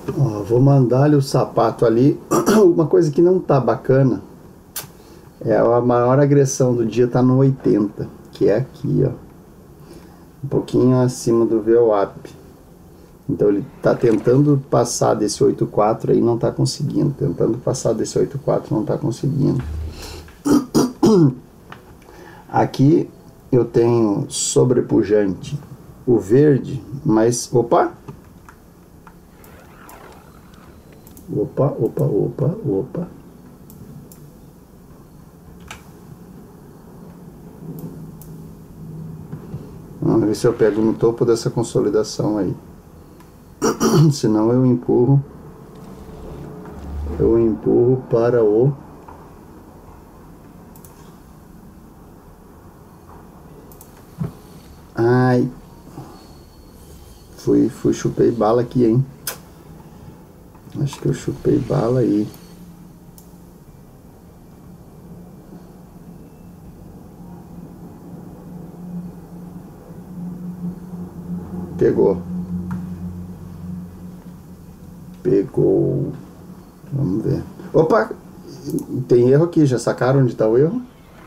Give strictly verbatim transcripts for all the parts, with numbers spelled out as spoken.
Ó, vou mandar-lhe o sapato ali. Uma coisa que não tá bacana é a maior agressão do dia tá no oitenta, que é aqui, ó, um pouquinho acima do V W A P. Então ele tá tentando passar desse oito quatro aí, não tá conseguindo. Tentando passar desse oito quatro, não tá conseguindo. Aqui eu tenho sobrepujante o verde, mas opa. Opa, opa, opa, opa. Vamos ver se eu pego no topo dessa consolidação aí. Senão eu empurro. Eu empurro para o... Ai. Fui, fui, chupei bala aqui, hein? Acho que eu chupei bala aí. Pegou. Pegou. Vamos ver. Opa! Tem erro aqui. Já sacaram onde está o erro?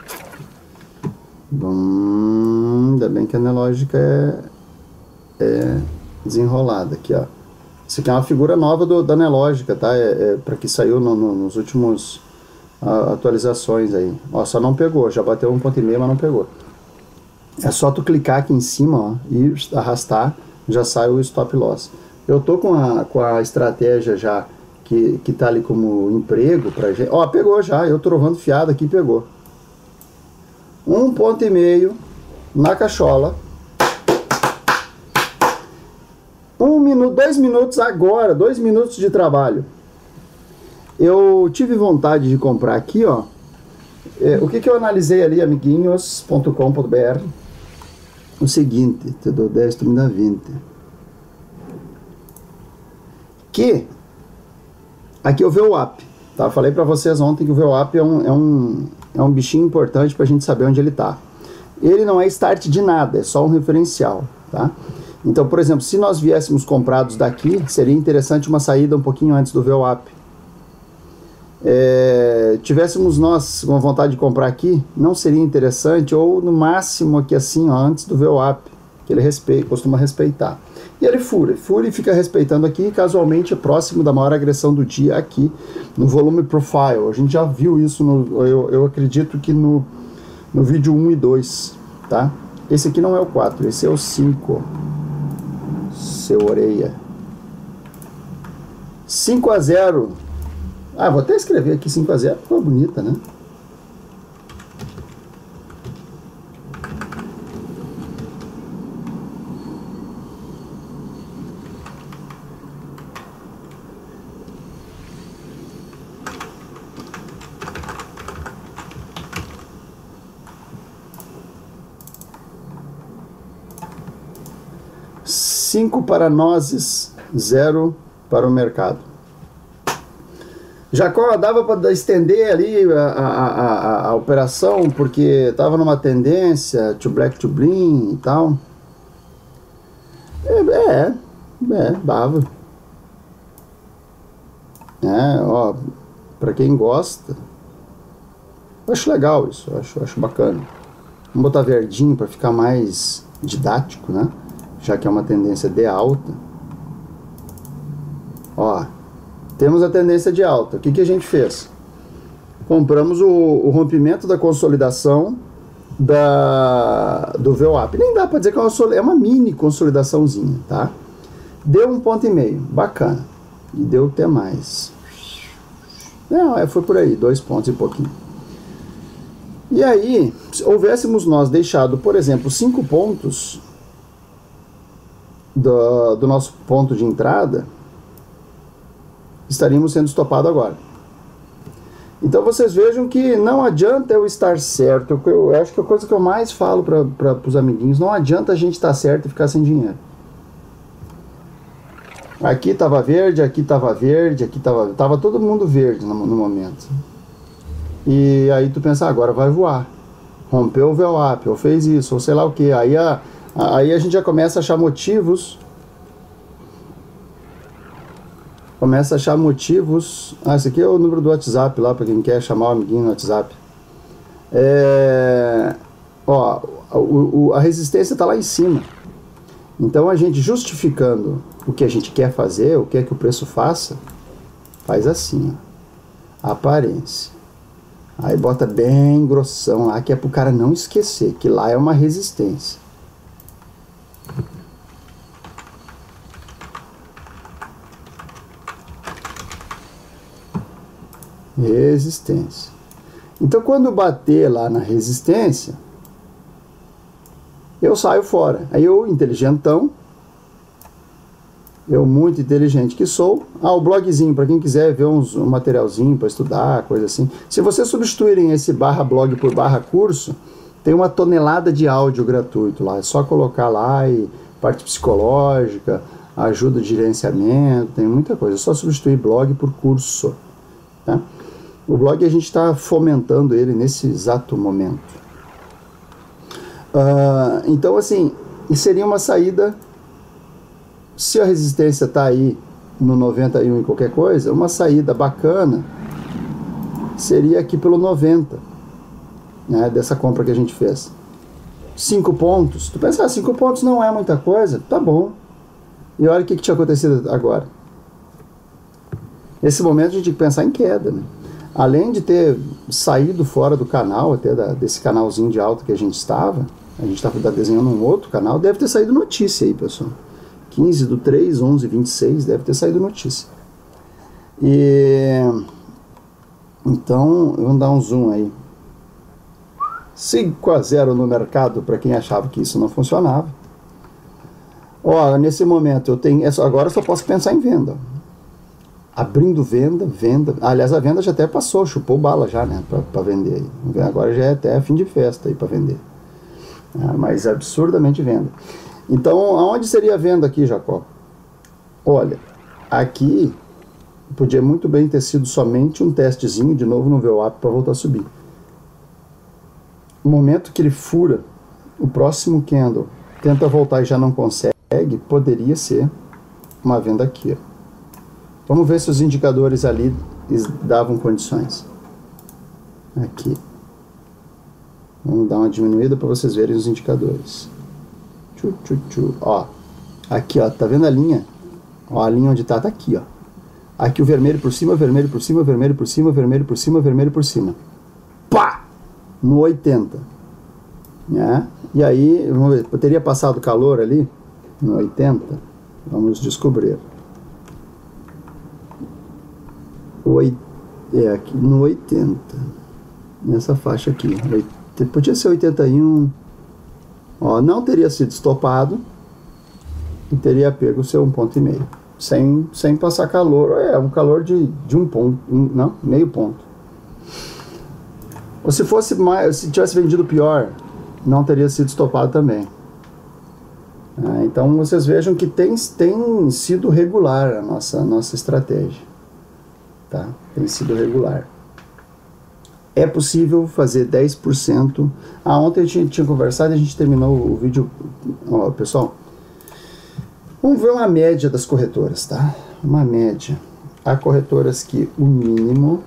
Bom, ainda bem que a analógica é, é desenrolada aqui, ó. Isso aqui é uma figura nova do, da analógica, tá? É, é para que saiu no, no, nos últimos a, atualizações aí. Ó, só não pegou. Já bateu um ponto e meio, mas não pegou. É só tu clicar aqui em cima, ó, e arrastar, já sai o stop loss. Eu tô com a, com a estratégia já que, que tá ali como emprego pra gente. Ó, pegou já, eu trovando fiado aqui, pegou. Um ponto e meio na cachola. Um minuto, dois minutos agora, dois minutos de trabalho. Eu tive vontade de comprar aqui, ó. É, o que que eu analisei ali, amiguinhos ponto com ponto br? O seguinte, te dou dez, tu me dá vinte. Que aqui é o V W A P, tá? Falei pra vocês ontem que o V W A P é um, é um, é um bichinho importante pra gente saber onde ele tá. Ele não é start de nada, é só um referencial, tá? Então, por exemplo, se nós viéssemos comprados daqui, seria interessante uma saída um pouquinho antes do V W A P. É, tivéssemos nós com vontade de comprar aqui, não seria interessante, ou no máximo aqui assim, ó, antes do V W A P, que ele respeita, costuma respeitar. E ele fura, fura e fica respeitando aqui, casualmente é próximo da maior agressão do dia aqui, no volume profile. A gente já viu isso, no, eu, eu acredito que no, no vídeo um e dois, tá? Esse aqui não é o quatro, esse é o cinco. Seu orelha. cinco a zero. Ah, vou até escrever aqui cinco a zero, ficou bonita, né? cinco para nós, zero para o mercado. Jacó, dava para estender ali a, a, a, a operação, porque estava numa tendência to black to green e tal. É, é, é dava. É, ó, para quem gosta, eu acho legal isso, eu acho, eu acho bacana. Vamos botar verdinho para ficar mais didático, né? Já que é uma tendência de alta. Ó, temos a tendência de alta. O que que a gente fez? Compramos o, o rompimento da consolidação da, do V W A P. Nem dá para dizer que é uma, é uma mini consolidaçãozinha, tá? Deu um ponto e meio, bacana. E deu até mais. Não, é, foi por aí, dois pontos e pouquinho. E aí, se houvéssemos nós deixado, por exemplo, cinco pontos do, do nosso ponto de entrada, estaríamos sendo estopados agora. Então vocês vejam que não adianta eu estar certo. Eu, eu acho que a coisa que eu mais falo para os amiguinhos, não adianta a gente estar certo e ficar sem dinheiro. Aqui estava verde, aqui estava verde, aqui estava tava todo mundo verde no, no momento. E aí tu pensa, agora vai voar. Rompeu o V W A P, ou fez isso, ou sei lá o que. Aí a, aí a gente já começa a achar motivos Começa a achar motivos. Ah, esse aqui é o número do WhatsApp lá, para quem quer chamar o amiguinho no WhatsApp. É, ó, o, o, a resistência está lá em cima. Então a gente justificando o que a gente quer fazer, o que é que o preço faça, faz assim, ó, aparência. Aí bota bem grossão lá, que é pro cara não esquecer que lá é uma resistência. Resistência. Então quando bater lá na resistência, eu saio fora. Aí eu, inteligentão, eu muito inteligente que sou, ah, o blogzinho, para quem quiser ver uns, um materialzinho para estudar, coisa assim. Se vocês substituírem esse barra blog por barra curso, tem uma tonelada de áudio gratuito lá. É só colocar lá e parte psicológica, ajuda de gerenciamento, tem muita coisa. É só substituir blog por curso. Tá? O blog a gente está fomentando ele nesse exato momento. Uh, então, assim, seria uma saída, se a resistência está aí no noventa e um e qualquer coisa, uma saída bacana seria aqui pelo noventa, né, dessa compra que a gente fez. cinco pontos, tu pensa, ah, cinco pontos não é muita coisa, tá bom. E olha o que, que tinha acontecido agora. Nesse momento a gente tem que pensar em queda, né? Além de ter saído fora do canal, até da, desse canalzinho de alta que a gente estava, a gente estava desenhando um outro canal, deve ter saído notícia aí, pessoal. quinze do três, onze, vinte e seis, deve ter saído notícia. E então, vamos dar um zoom aí. cinco a zero no mercado, para quem achava que isso não funcionava. Ó, nesse momento eu tenho, agora eu só posso pensar em venda. Abrindo venda, venda. Aliás, a venda já até passou, chupou bala já, né, para vender. Agora já é até fim de festa aí para vender. Ah, mas absurdamente venda. Então, aonde seria a venda aqui, Jacó? Olha, aqui podia muito bem ter sido somente um testezinho, de novo no V WAP para voltar a subir. No momento que ele fura, o próximo candle tenta voltar e já não consegue, poderia ser uma venda aqui, ó. Vamos ver se os indicadores ali davam condições. Aqui. Vamos dar uma diminuída para vocês verem os indicadores. Tchu, tchu, tchu. Ó, aqui, ó, tá vendo a linha? Ó, a linha onde tá, tá aqui, ó. Aqui o vermelho por cima, vermelho por cima, vermelho por cima, vermelho por cima, vermelho por cima. Pá! No oitenta. Né? E aí, vamos ver, teria passado calor ali? No oitenta? Vamos descobrir. Oit... É, aqui no oitenta. Nessa faixa aqui. Podia ser oitenta e um. Ó, não teria sido estopado e teria pego o seu um ponto e meio. Sem, sem passar calor. É, um calor de, de um ponto. Um, não, meio ponto. Ou se fosse mais, se tivesse vendido pior, não teria sido estopado também. Ah, então vocês vejam que tem, tem sido regular a nossa, a nossa estratégia. Tá? Tem sido regular. É possível fazer dez por cento. Ah, ontem a gente tinha conversado e a gente terminou o vídeo. Ó, pessoal, vamos ver uma média das corretoras, tá? Uma média. Há corretoras que o mínimo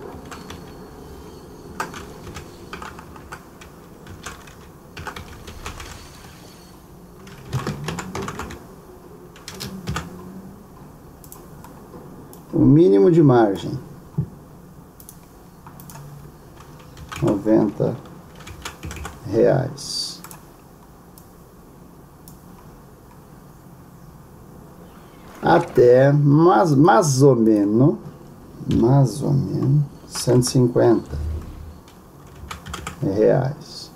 o mínimo de margem noventa reais. Até mais, mais ou menos, mais ou menos cento e cinquenta reais.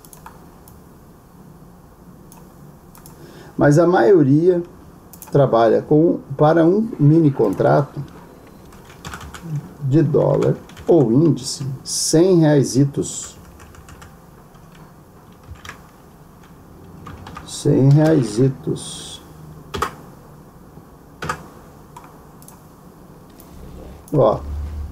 Mas a maioria trabalha com, para um mini contrato de dólar ou índice, cem reaisitos. cem reaisitos. Ó.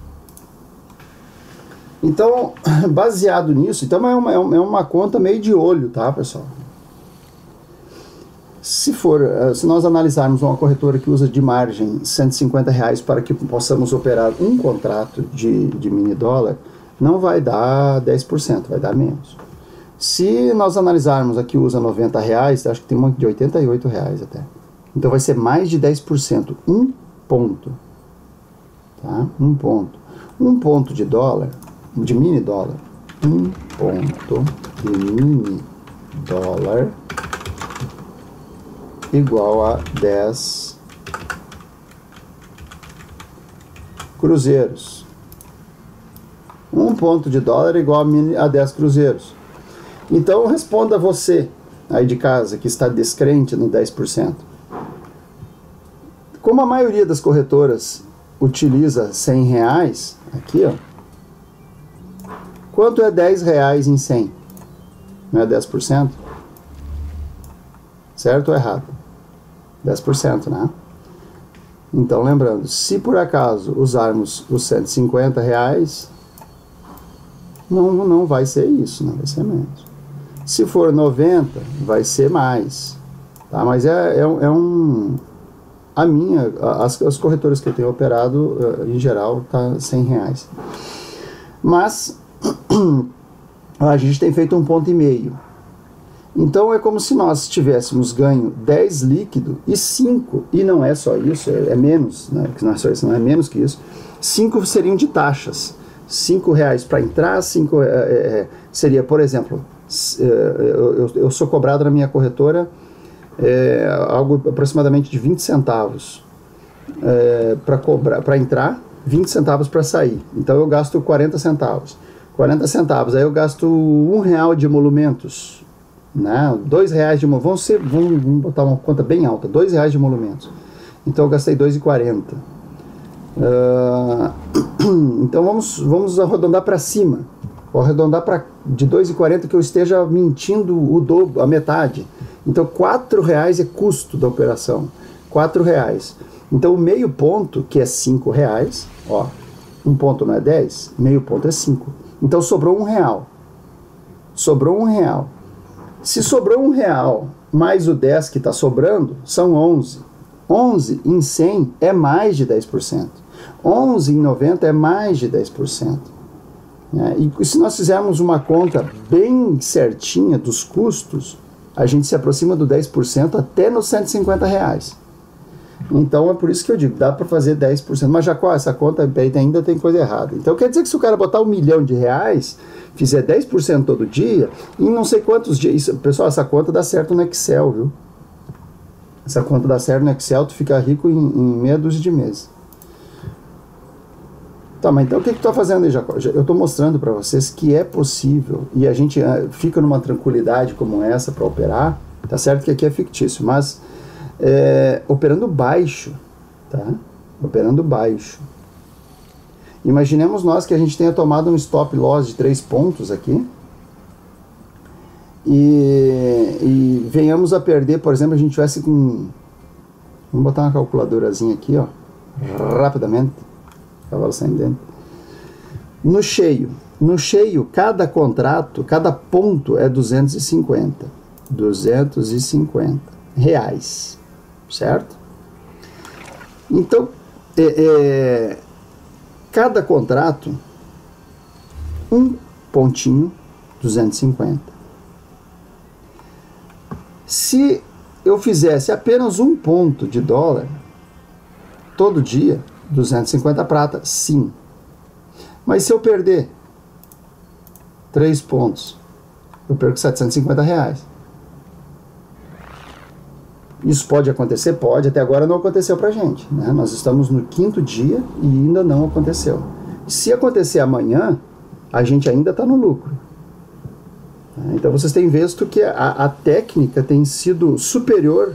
Então, baseado nisso, então é uma, é uma conta meio de olho, tá, pessoal? Se for, se nós analisarmos uma corretora que usa de margem cento e cinquenta reais para que possamos operar um contrato de, de mini dólar, não vai dar dez por cento, vai dar menos. Se nós analisarmos aqui usa noventa reais, acho que tem uma de oitenta e oito reais até. Então vai ser mais de dez por cento, um ponto. Tá? Um ponto. Um ponto de dólar, de mini dólar, um ponto de mini dólar igual a dez cruzeiros. Um ponto de dólar igual a dez cruzeiros. Então responda você aí de casa que está descrente no dez por cento. Como a maioria das corretoras utiliza cem reais, aqui ó, quanto é dez reais em cem? Não é dez por cento? Certo ou errado? dez por cento, né? Então, lembrando, se por acaso usarmos os cento e cinquenta reais, não, não vai ser isso, não vai ser menos. Se for noventa, vai ser mais. Tá? Mas é, é, é um... A minha, as, as corretoras que eu tenho operado, em geral, tá cem reais. Mas, a gente tem feito um ponto e meio. Então é como se nós tivéssemos ganho dez líquido e cinco, e não é só isso, é, é menos, né? Não é só isso, não é menos que isso. cinco seriam de taxas. cinco reais para entrar, cinco é, é, seria, por exemplo, é, eu, eu sou cobrado na minha corretora é, algo aproximadamente de vinte centavos é, para cobrar, para entrar, vinte centavos para sair. Então eu gasto quarenta centavos. quarenta centavos, aí eu gasto um real de emolumentos. Né? dois reais de emolumentos, vamos, ser, vamos, vamos botar uma conta bem alta, dois reais de emolumentos. Então eu gastei dois reais e quarenta centavos. Uh, então vamos, vamos arredondar para cima. Vou arredondar para de dois reais e quarenta centavos que eu esteja mentindo o dobro, a metade. Então quatro reais é custo da operação. quatro reais. Então o meio ponto, que é cinco reais, ó, um ponto não é dez, meio ponto é cinco. Então sobrou um real. Sobrou um real. Se sobrou um real mais o dez que está sobrando, são onze. onze em cem é mais de dez por cento. onze em noventa é mais de dez por cento. É, e se nós fizermos uma conta bem certinha dos custos, a gente se aproxima do dez por cento até nos cento e cinquenta reais. Então é por isso que eu digo, dá para fazer dez por cento. Mas já qual essa conta ainda tem coisa errada. Então quer dizer que se o cara botar um milhão de reais, fizer dez por cento todo dia, em não sei quantos dias... Isso, pessoal, essa conta dá certo no Excel, viu? Essa conta dá certo no Excel, tu fica rico em, em meia dúzia de meses. Tá, mas então o que que tu tá fazendo aí, Jacó? Eu tô mostrando para vocês que é possível, e a gente uh, fica numa tranquilidade como essa para operar, tá certo que aqui é fictício, mas é, operando baixo, tá? Operando baixo. Imaginemos nós que a gente tenha tomado um stop loss de três pontos aqui e, e venhamos a perder, por exemplo, a gente tivesse com... Vamos botar uma calculadorazinha aqui, ó, rapidamente, cavalo sem dentro. No cheio, no cheio, cada contrato, cada ponto é duzentos e cinquenta. duzentos e cinquenta reais, certo? Então, é... é cada contrato, um pontinho, duzentos e cinquenta. Se eu fizesse apenas um ponto de dólar, todo dia, duzentos e cinquenta prata, sim. Mas se eu perder três pontos, eu perco setecentos e cinquenta reais. Isso pode acontecer? Pode. Até agora não aconteceu pra gente, né? Nós estamos no quinto dia e ainda não aconteceu. Se acontecer amanhã, a gente ainda está no lucro. Então vocês têm visto que a, a técnica tem sido superior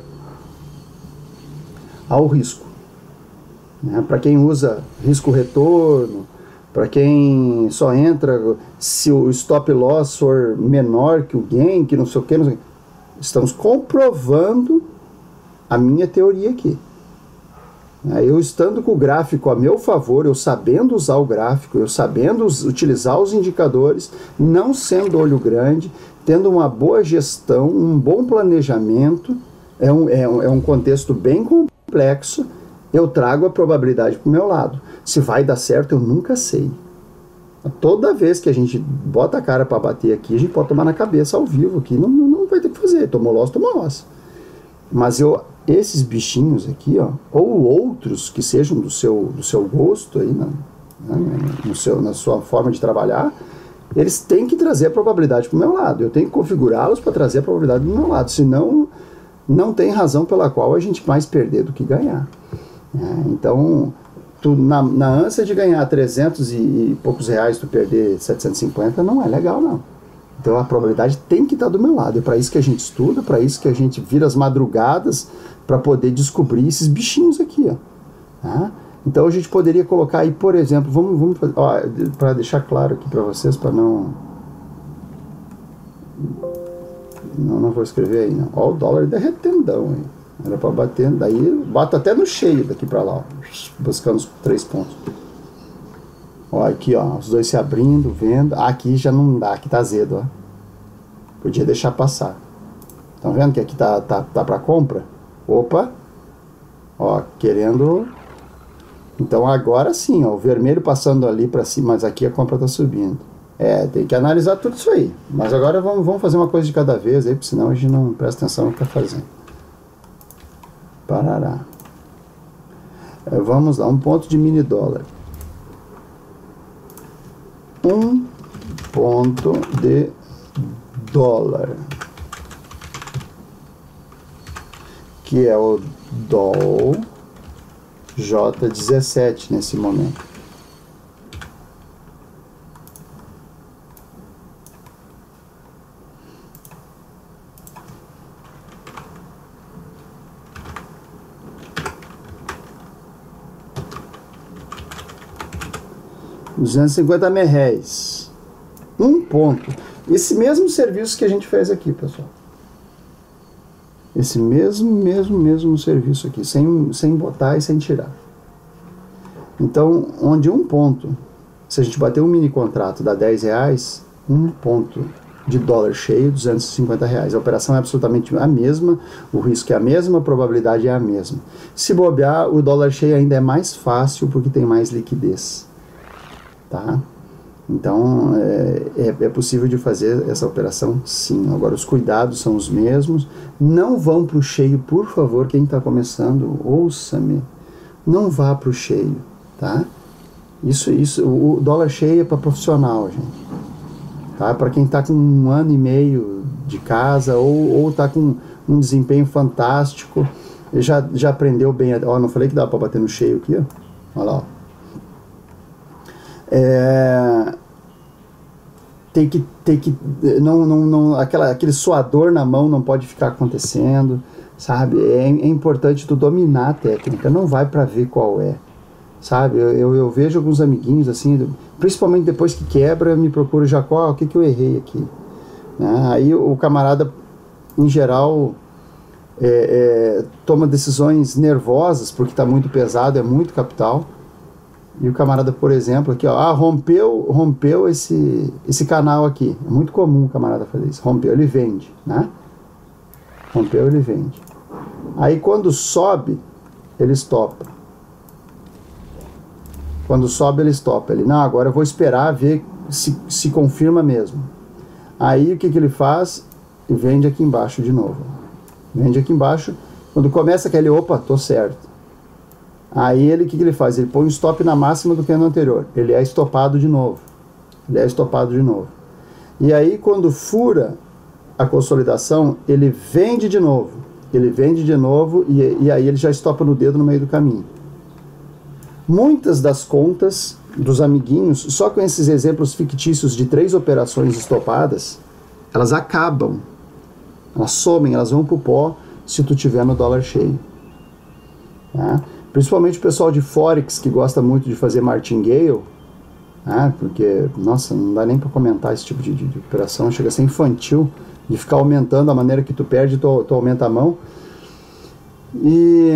ao risco. Né? Para quem usa risco-retorno, para quem só entra se o stop loss for menor que o gain, que não sei o que, não sei o que. Estamos comprovando a minha teoria aqui. Eu estando com o gráfico a meu favor, eu sabendo usar o gráfico, eu sabendo utilizar os indicadores, não sendo olho grande, tendo uma boa gestão, um bom planejamento, é um, é um, é um contexto bem complexo, eu trago a probabilidade para o meu lado. Se vai dar certo, eu nunca sei. Toda vez que a gente bota a cara para bater aqui, a gente pode tomar na cabeça ao vivo aqui, não, não vai ter que fazer, tomou loss, tomou loss. Mas eu, esses bichinhos aqui, ó, ou outros que sejam do seu, do seu gosto aí, né, no seu, na sua forma de trabalhar, eles têm que trazer a probabilidade para o meu lado. Eu tenho que configurá-los para trazer a probabilidade do meu lado, senão não tem razão pela qual a gente mais perder do que ganhar. É, então, tu, na, na ânsia de ganhar trezentos e, e poucos reais, tu perder setecentos e cinquenta, não é legal, não. Então a probabilidade tem que estar do meu lado. É para isso que a gente estuda, para isso que a gente vira as madrugadas para poder descobrir esses bichinhos aqui, ó. Tá? Então a gente poderia colocar aí, por exemplo, vamos, vamos fazer, para deixar claro aqui para vocês, para não, não... Não vou escrever aí, não. Ó, o dólar derretendão aí. Era para bater, daí bota até no cheio daqui para lá, ó, buscando os três pontos. Ó, aqui, ó, os dois se abrindo, vendo. Ah, aqui já não dá, aqui tá azedo, ó. Podia deixar passar. Estão vendo que aqui tá, tá, tá para compra? Opa! Ó, querendo... Então agora sim, ó, o vermelho passando ali para cima, mas aqui a compra tá subindo. É, tem que analisar tudo isso aí. Mas agora vamos, vamos fazer uma coisa de cada vez aí, porque senão a gente não presta atenção no que tá fazendo. Parará. É, vamos lá, um ponto de mini dólar. Um ponto de dólar. Que é o D O L J dezessete nesse momento. duzentos e cinquenta merréis. Um ponto. Esse mesmo serviço que a gente fez aqui, pessoal. Esse mesmo, mesmo, mesmo serviço aqui, sem, sem botar e sem tirar. Então, onde um ponto, se a gente bater um mini contrato, dá dez reais, um ponto de dólar cheio, duzentos e cinquenta reais. A operação é absolutamente a mesma, o risco é a mesma, a probabilidade é a mesma. Se bobear, o dólar cheio ainda é mais fácil porque tem mais liquidez. Tá? Então, é, é, é possível de fazer essa operação, sim. Agora, os cuidados são os mesmos. Não vão para o cheio, por favor, quem está começando, ouça-me. Não vá para o cheio, tá? Isso, isso, o dólar cheio é para profissional, gente. Tá? Para quem está com um ano e meio de casa ou está com um desempenho fantástico, já, já aprendeu bem. Ó, não falei que dá para bater no cheio aqui, ó. Olha lá, ó. É, tem que, tem que não, não, não, aquela, aquele suador na mão não pode ficar acontecendo, sabe? É, é importante tu dominar a técnica, não vai para ver qual é, sabe? Eu, eu, eu vejo alguns amiguinhos assim, principalmente depois que quebra, me procura já qual, o que, que eu errei aqui, né? Aí o camarada, em geral, é, é, toma decisões nervosas porque está muito pesado, é muito capital. E o camarada, por exemplo, aqui, ó, ah, rompeu, rompeu esse, esse canal aqui. É muito comum o camarada fazer isso. Rompeu, ele vende, né? Rompeu, ele vende. Aí quando sobe, ele estopa. Quando sobe, ele estopa. Ele, não, agora eu vou esperar ver se, se confirma mesmo. Aí o que, que ele faz? Ele vende aqui embaixo de novo. Vende aqui embaixo. Quando começa aquele, opa, tô certo. Aí ele, o que, que ele faz? Ele põe um stop na máxima do candle anterior. Ele é estopado de novo. Ele é estopado de novo. E aí quando fura a consolidação, ele vende de novo. Ele vende de novo e, e aí ele já estopa no dedo no meio do caminho. Muitas das contas dos amiguinhos, só com esses exemplos fictícios de três operações estopadas, elas acabam. Elas somem, elas vão pro pó se tu tiver no dólar cheio. Tá? Principalmente o pessoal de Forex, que gosta muito de fazer martingale, né? Porque, nossa, não dá nem para comentar esse tipo de, de, de operação, chega a ser infantil, de ficar aumentando a maneira que tu perde, tu, tu aumenta a mão. E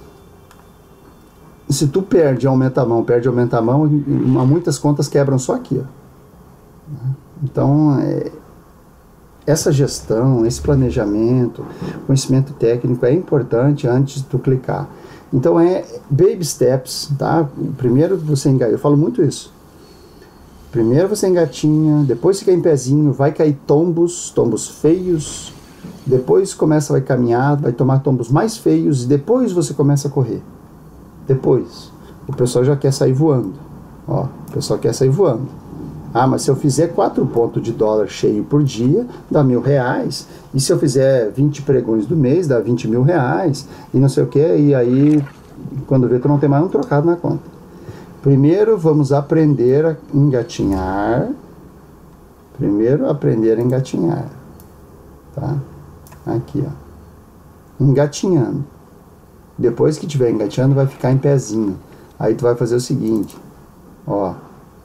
se tu perde, aumenta a mão, perde, aumenta a mão, muitas contas quebram só aqui, ó. Então, é, essa gestão, esse planejamento, conhecimento técnico é importante antes de tu clicar. Então é baby steps, tá? Primeiro você engatinha, eu falo muito isso. Primeiro você engatinha, depois fica em pezinho, vai cair tombos, tombos feios, depois começa, vai caminhar, vai tomar tombos mais feios e depois você começa a correr. Depois, o pessoal já quer sair voando. Ó, o pessoal quer sair voando. Ah, mas se eu fizer quatro pontos de dólar cheio por dia, dá mil reais. E se eu fizer vinte pregões do mês, dá vinte mil reais. E não sei o que. E aí, quando vê, tu não tem mais um trocado na conta. Primeiro, vamos aprender a engatinhar. Primeiro, aprender a engatinhar. Tá? Aqui, ó. Engatinhando. Depois que estiver engatinhando, vai ficar em pezinho. Aí tu vai fazer o seguinte. Ó.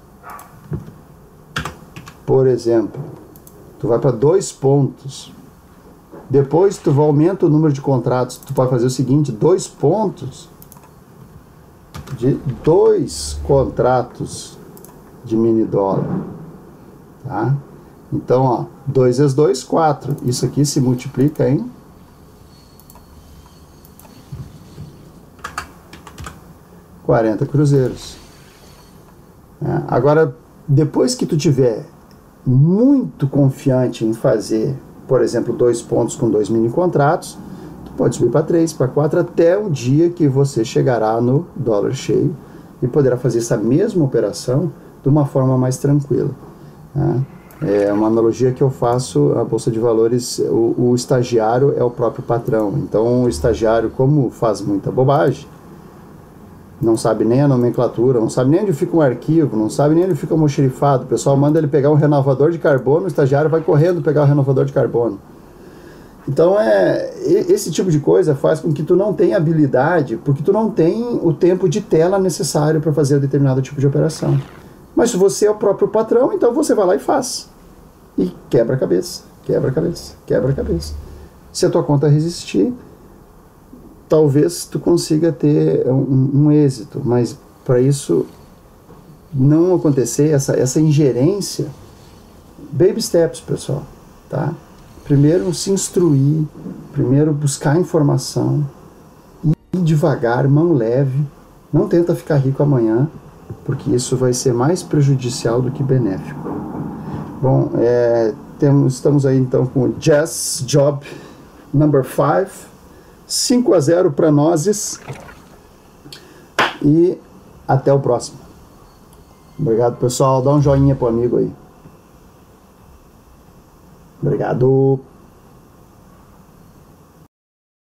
Por exemplo, tu vai para dois pontos. Depois tu vai aumenta o número de contratos. Tu vai fazer o seguinte, dois pontos de dois contratos de mini dólar, tá? Então, ó, dois vezes dois, quatro. Isso aqui se multiplica em quarenta cruzeiros. É, agora, depois que tu tiver muito confiante em fazer, por exemplo, dois pontos com dois mini contratos, tu pode subir para três, para quatro, até o dia que você chegará no dólar cheio e poderá fazer essa mesma operação de uma forma mais tranquila. Né? É uma analogia que eu faço, a Bolsa de Valores, o, o estagiário é o próprio patrão. Então o estagiário, como faz muita bobagem, não sabe nem a nomenclatura, não sabe nem onde fica um arquivo, não sabe nem onde fica um almoxarifado. O pessoal manda ele pegar um renovador de carbono, o estagiário vai correndo pegar o renovador de carbono. Então, é, esse tipo de coisa faz com que tu não tenha habilidade, porque tu não tem o tempo de tela necessário para fazer determinado tipo de operação. Mas se você é o próprio patrão, então você vai lá e faz. E quebra a cabeça, quebra a cabeça, quebra a cabeça. Se a tua conta resistir, talvez tu consiga ter um, um êxito, mas para isso não acontecer, essa, essa ingerência, baby steps, pessoal, tá? Primeiro se instruir, primeiro buscar informação, ir devagar, mão leve, não tenta ficar rico amanhã, porque isso vai ser mais prejudicial do que benéfico. Bom, é, temos, estamos aí então com o Jazz Job number five, cinco a zero para nós e até o próximo. Obrigado, pessoal. Dá um joinha pro amigo aí. Obrigado.